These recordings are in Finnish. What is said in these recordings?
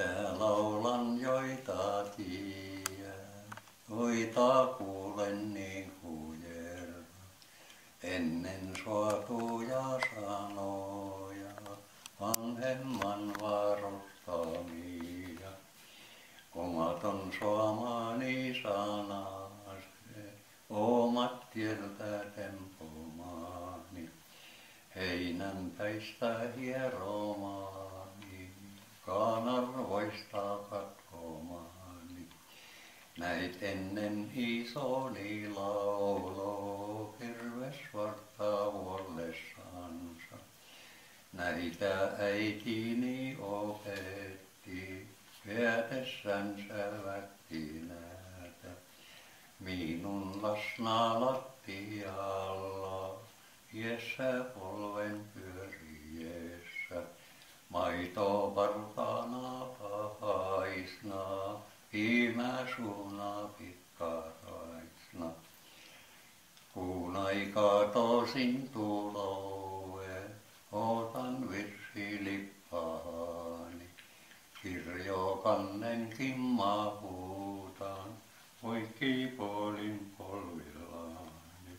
Tää laulan joita tiedän, joita kuulen niin kujerra. Ennen suotuja sanoja, vanhemman varoittamia. Omaton suomani sanase, omat tieltä tempomaani. Heinänpäistä hieromaani, kaanarvoista katkomaani. Näit ennen isoni laulo, kirvesvartta vuollessansa. Näitä äitini opetti, vietetsänsä väkkinätä. Minun lasna lattialla, iässä polven pyöriessä. Maito vartana pahaisna, piimä suuna pikkaraisna. Kuun aikaa tosin tuloe, ootan virsilippaani. Kirjokannen kimmaa huutan, poikki puolin polvillani.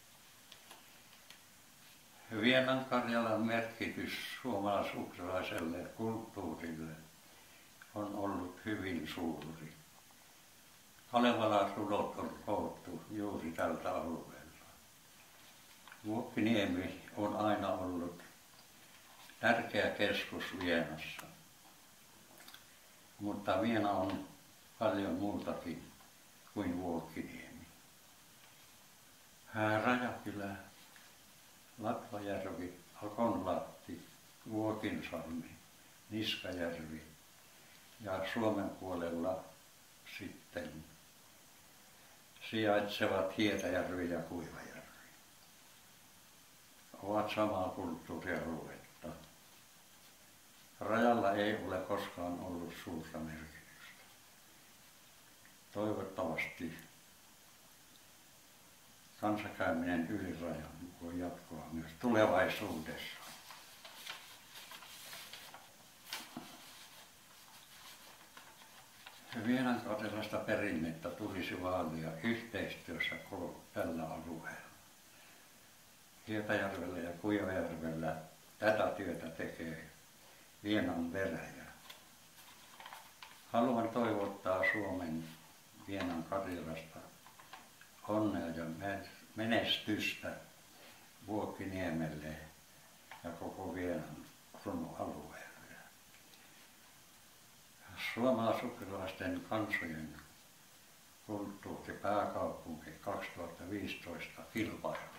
Vienan Karjalan merkitys suomalais-ukrainalaiselle kulttuurille on ollut hyvin suuri. Kalevala-rudot on koottu juuri tältä alueelta. Vuokkiniemi on aina ollut tärkeä keskus Vienassa, mutta Viena on paljon muutakin kuin Vuokkiniemi. Rajakylä, Latvajärvi, Akonlahti, Vuokinsalmi, Niskajärvi ja Suomen puolella sitten sijaitsevat Hietajärvi ja Kuivajärvi ovat samaa kulttuurialuetta. Rajalla ei ole koskaan ollut suurta merkitystä. Toivottavasti kanssakäyminen yli rajan voi jatkoa myös tulevaisuudessa. Vienan karjalaista perinnettä tulisi vaalia yhteistyössä koko tällä alueella. Hietajärvellä ja Kuivajärvellä tätä työtä tekee Vienan veräjä. Haluan toivottaa Suomen Vienan Karjalasta onnea ja menestystä Vuokkiniemelle ja koko Vienan kruunualueelle. Suomalais-ukrainalaisten kansojen kulttuuripääkaupunki 2015 kilpailu.